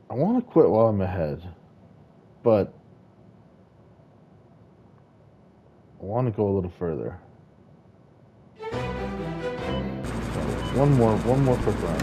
I want to quit while I'm ahead, but I want to go a little further. So one more quick round.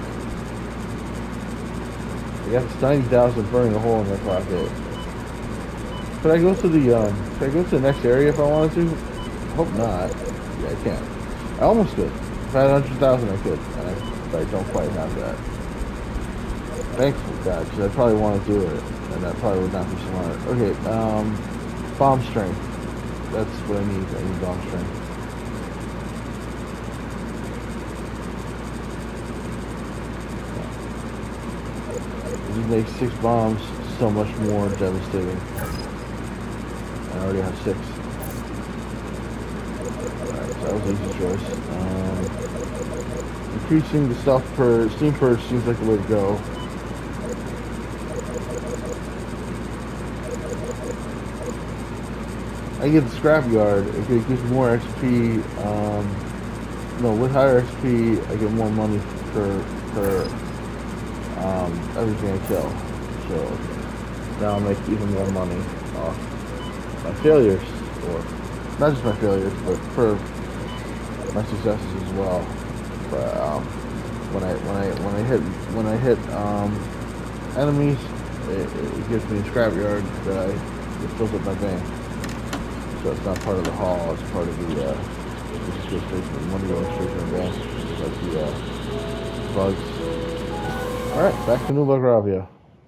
I got this 90,000 burning a hole in my pocket. Could I go to the next area if I wanted to? I hope not. Yeah, I can't. I almost could. If I had 100,000, I could. But I don't quite have that. Thankful God, because I probably want to do it, and that probably would not be smart. Okay, bomb strength. That's what I need. I need bomb strength. You make 6 bombs so much more devastating. I already have 6. Alright, so that was an easy choice. Increasing the stuff per steam purge seems like the way to go. I get the scrapyard. It gives more XP. No, with higher XP, I get more money per everything I kill. So now I'll make even more money off my failures, or not just my failures, but for my successes as well. But when I hit enemies, it gives me a scrapyard that it fills up my bank. So it's not part of the haul, it's part of the it's just basically money going straight to the bank, like the bugs. Alright, back to New Belgravia.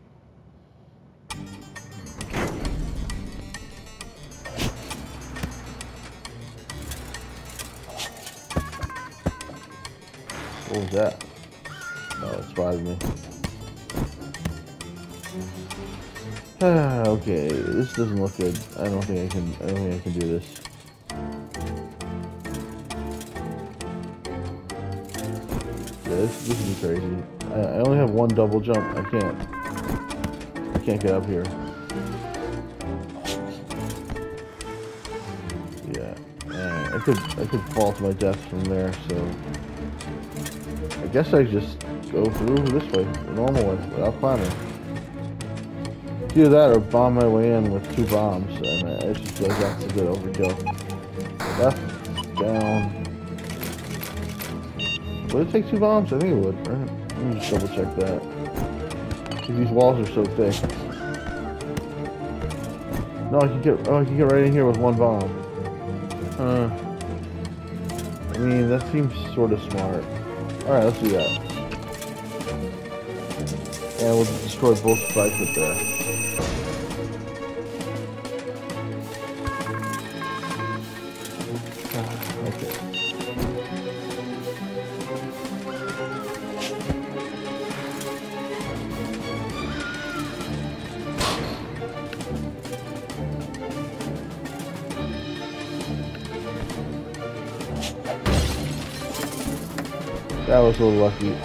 What was that? No, it spotted me. Okay, this doesn't look good. I don't think I can do this. Yeah, this is crazy. I only have one double jump. I can't get up here. Yeah, and I could fall to my death from there. So I guess I just go through this way, the normal way, without climbing. Do that or bomb my way in with 2 bombs. And I just feel like that's a good overkill. Left, down. Would it take 2 bombs? I think it would, right? Let me just double check that. These walls are so thick. No, I can get right in here with 1 bomb. I mean, that seems sort of smart. Alright, let's do that. And we'll destroy both sides up there. Okay. That was a little lucky.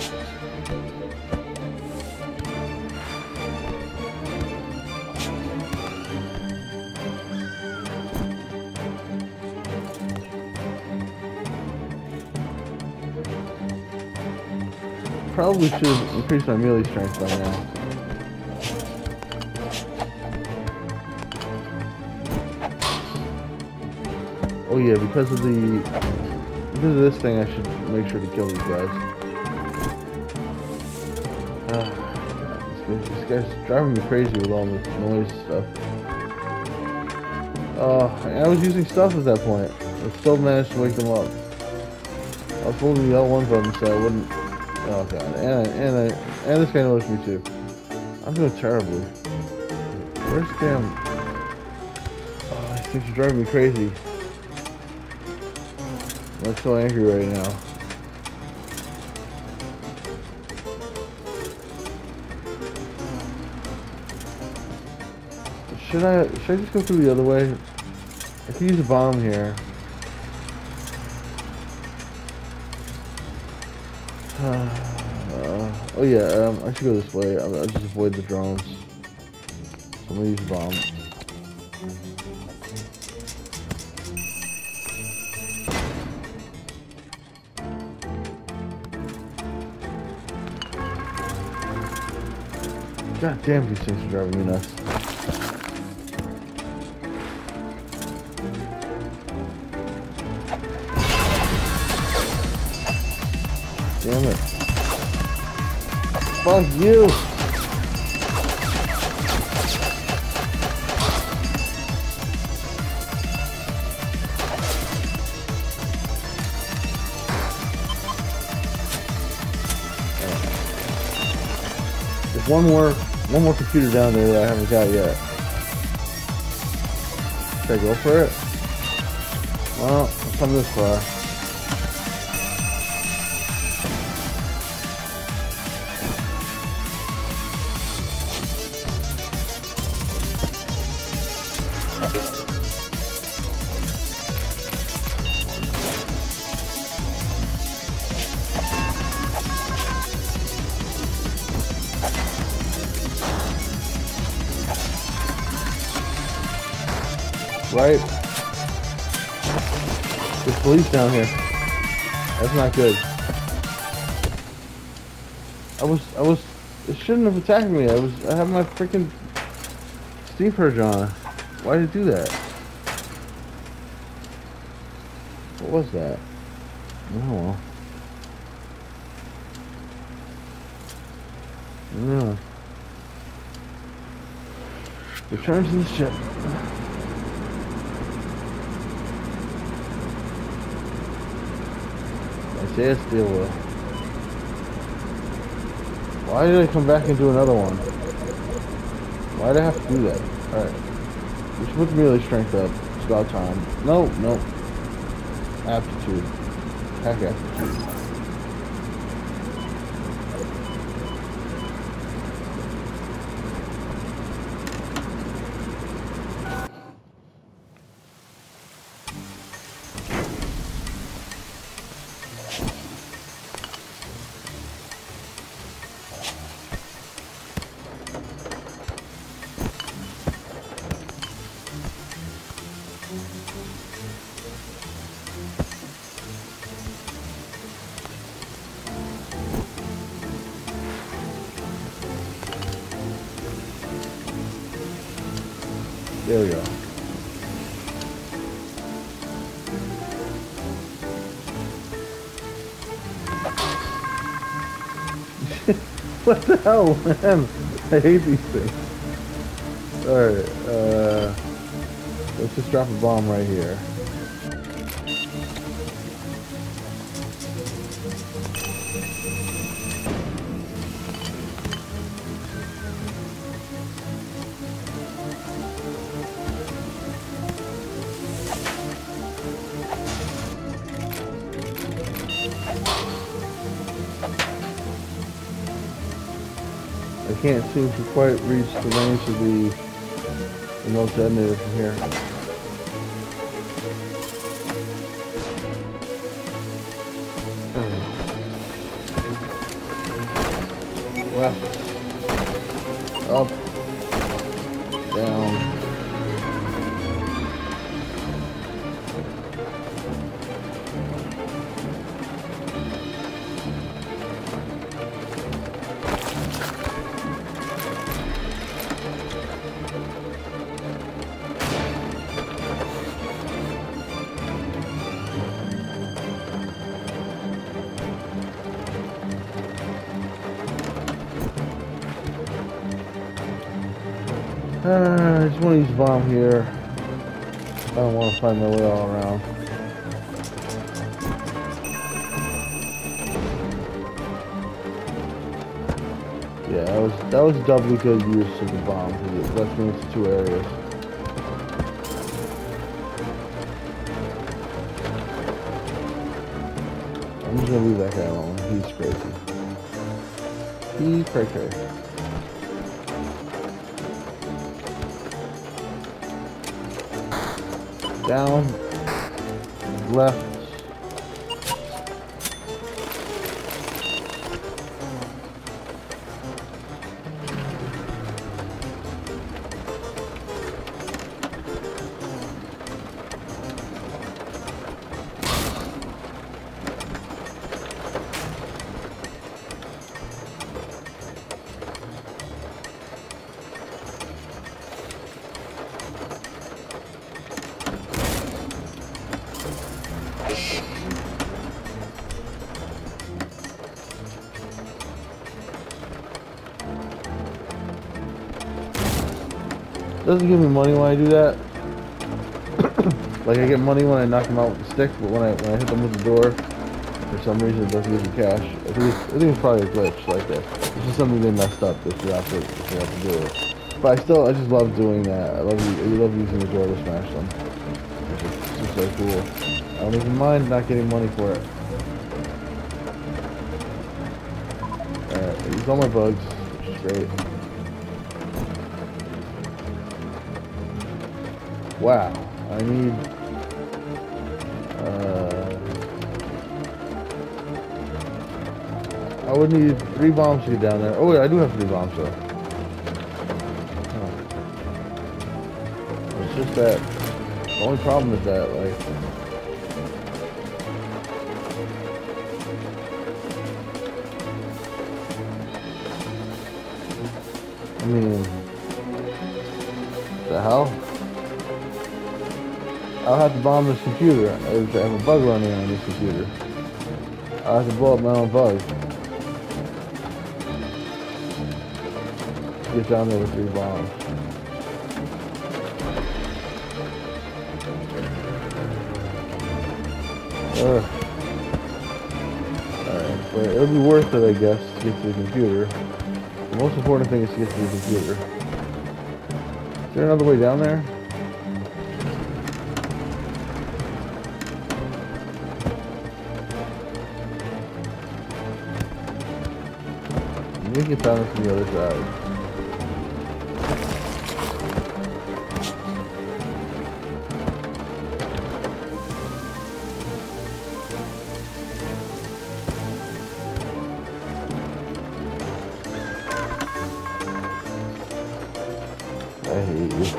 Probably should increase my melee strength by now. Oh yeah, because of this thing, I should make sure to kill these guys. This guy's driving me crazy with all this noise stuff. I was using stuff at that point. I still managed to wake them up. I was holding the L1 button so I wouldn't. Oh god, and this guy noticed me too. I'm doing terribly. Where's damn? Oh, these things are driving me crazy. I'm so angry right now. Should I just go through the other way? I can use a bomb here. Oh yeah, I should go this way. I'll just avoid the drones. So I'm gonna use a bomb. God damn, these things are driving me nuts. Damn it. Fuck you! There's one more computer down there that I haven't got yet. Should I go for it? Well, I've come this far. Right? There's police down here. That's not good. It shouldn't have attacked me. I have my freaking Steve Purge on. Why did it do that? What was that? Oh well. No. Return to the ship. Isaiah Steelwell. Why did I come back and do another one? Why did I have to do that? Alright. We should put the melee strength up. It's about time. No. Aptitude. Heck, aptitude. There we go. What the hell, man? I hate these things. Alright, let's just drop a bomb right here. I can't seem to quite reach the range of the remote detonator from here. Left, up, down. I just want to use a bomb here. I don't want to find my way all around. Yeah, that was doubly good use of the bomb because it left me into two areas. I'm just gonna leave that guy alone. He's crazy. He's crazy. Down, left. Doesn't give me money when I do that. Like I get money when I knock them out with the stick, but when I hit them with the door, for some reason it doesn't give me cash. I think it's probably a glitch like that. It's just something they messed up that you have to do it. But I just love doing that. I love using the door to smash them. It's just so cool. I don't even mind not getting money for it. Alright, I use all my bugs, which is great. Wow, I need I would need 3 bombs to get down there. Oh wait, I do have 3 bombs though. It's just that the only problem is that like I mean the hell? I'll have to bomb this computer. I have a bug running on this computer. I'll have to blow up my own bug. Get down there with 3 bombs. Alright, but it'll be worth it, I guess, to get to the computer. The most important thing is to get to the computer. Is there another way down there? Let me get down from the other side. I hate you.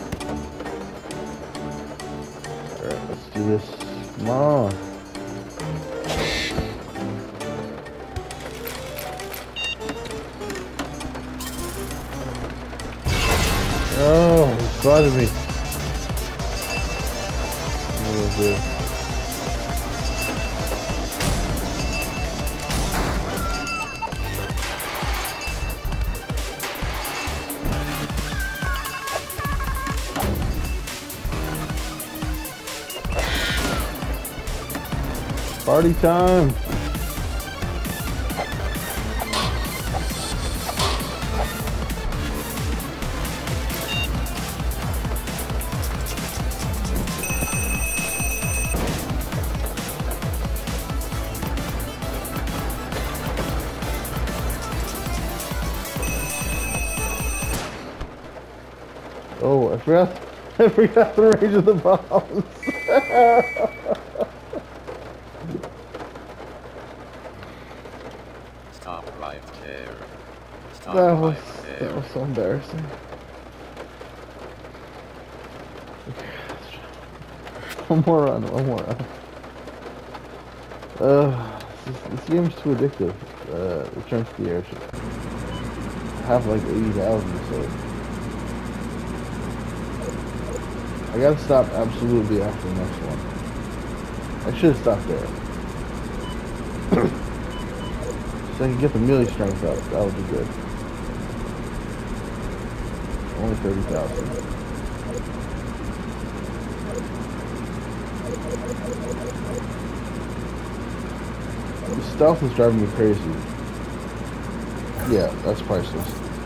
Alright, let's do this. Come on. Oh, he spotted me. What was this? Party time! Oh, I forgot the range of the bombs. Stop right there. Stop That right was so embarrassing. One more run. This game's too addictive. Return to the airship. I have like 80,000, so I gotta stop absolutely after the next one. I should have stopped there. So I can get the melee strength up. That would be good. Only 30,000. The stealth is driving me crazy. Yeah, that's priceless.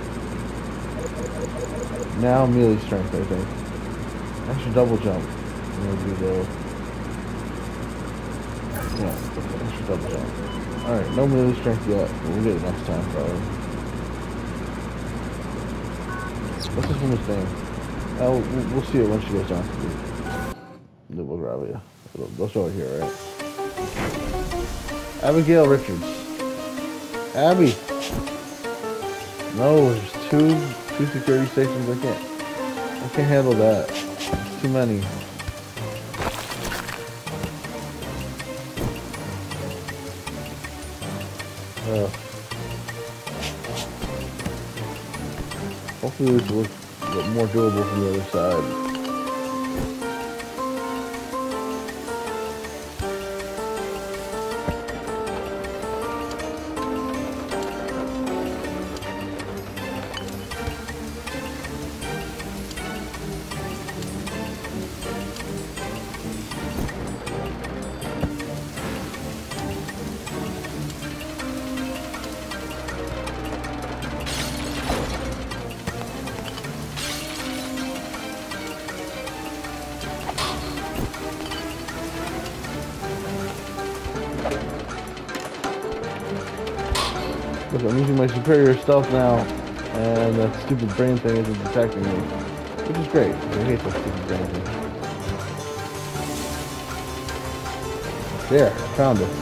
Now melee strength, I think. Extra double jump. Maybe the extra double jump. Alright, no melee strength yet. We'll get it next time probably. What's this woman's name? We'll see it once she goes down to the we'll grab it. They'll show it here, right? Abigail Richards. Abby! No, there's two security stations. I can't handle that. It's too many. Hopefully this will look more doable from the other side. Look, I'm using my superior stealth now, and that stupid brain thing isn't detecting me. Which is great. I hate that stupid brain thing. There, found it.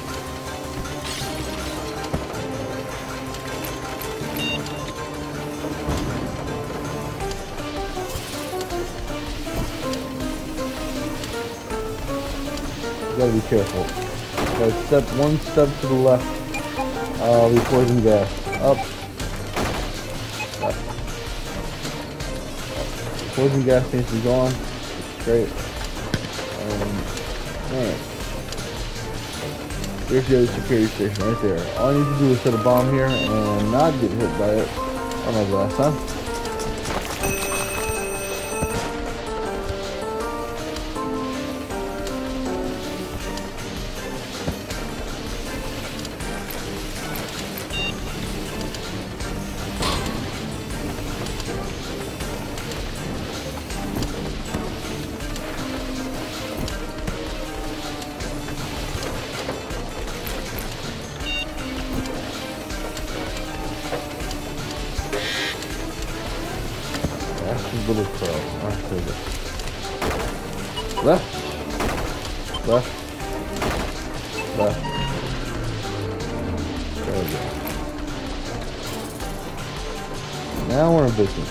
You gotta be careful. If I step one step to the left, I'll be poison gas. Up. Left. Poison gas needs to be gone. Great. Alright. There's the other security station right there. All I need to do is set a bomb here and not get hit by it. Oh my glass, huh? Little crow. Alright, there we go. Left. Left. Left. There we go. Now we're in business.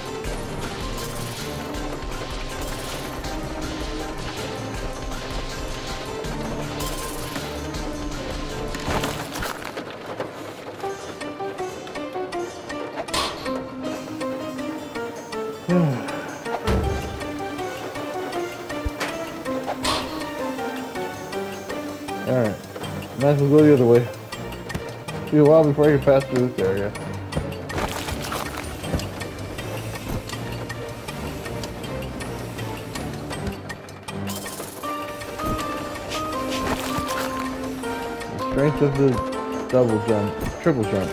Alright. Might as well go the other way. Be a while before I can pass through this area. The strength of the double jump, triple jump.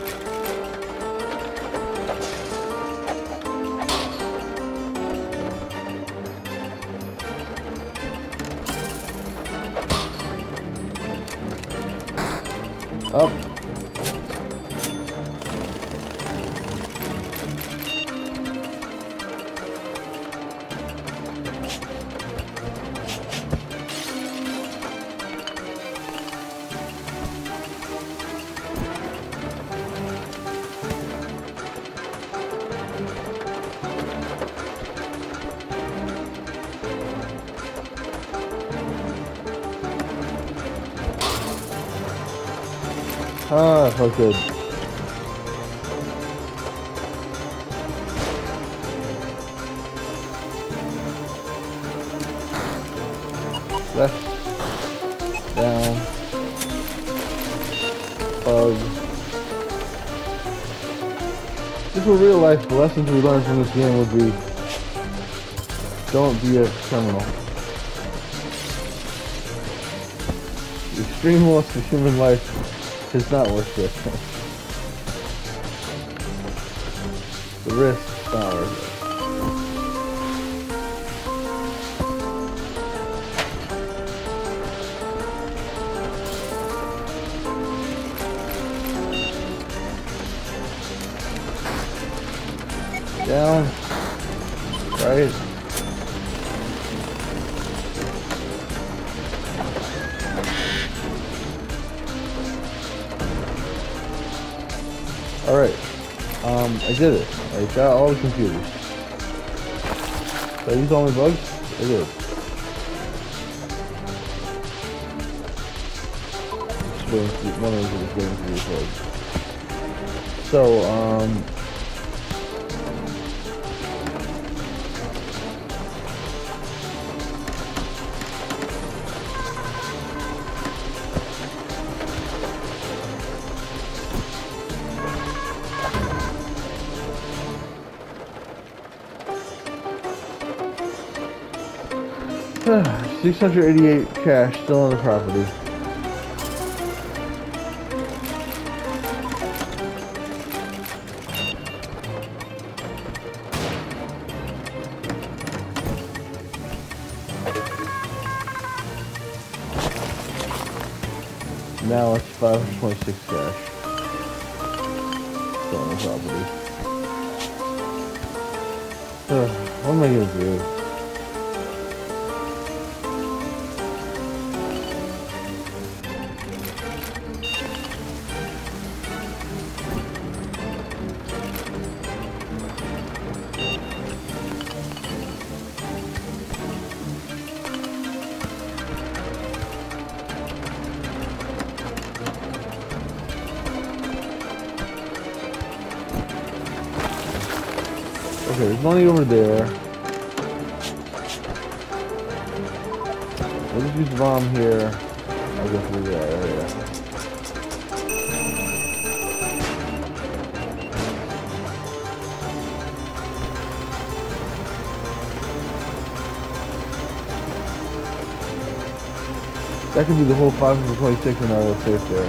Up. Ah, that felt good. Left. Down. Bug. Just for real life, the lessons we learned from this game would be, don't be a criminal. The extreme loss of human life is not worth it. The risk is not worth it. Down. Right. Alright, I did it. I got all the computers. Did I use all my bugs? I did. Just waiting for one of them is waiting for these bugs. So, 688 cash still on the property. Now it's 526 cash. property. What am I gonna do? Okay, there's money over there. We'll just use the bomb here. I'll go through that area. That could be the whole 526 and I will safe there.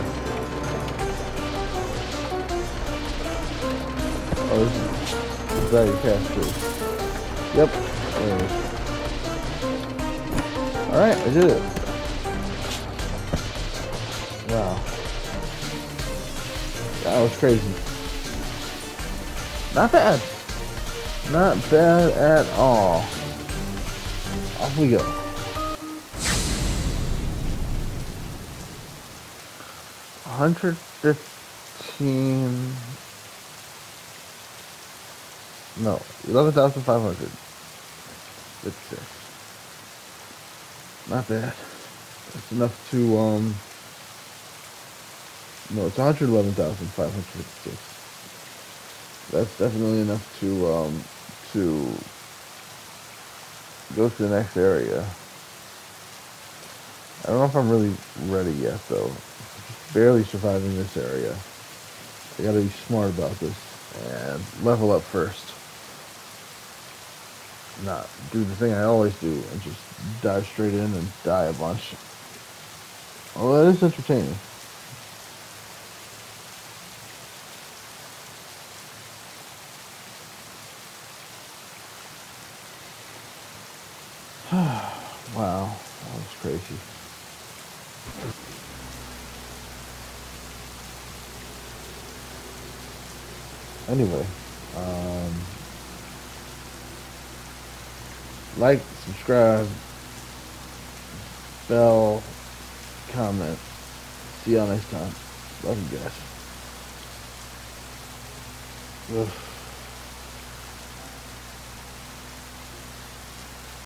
Oh, this is value cash too. Yep. There it is. Alright, I did it. Wow. That was crazy. Not bad. Not bad at all. Off we go. $115. No, 11,500. It's not bad. It's enough to no, it's 111,556. That's definitely enough to go to the next area. I don't know if I'm really ready yet though. Just barely surviving this area. I gotta be smart about this and level up first. Not do the thing I always do and just dive straight in and die a bunch. Although that is entertaining. Wow, that was crazy. Anyway, like, subscribe, bell, comment. See y'all next time. Love you guys. Ugh.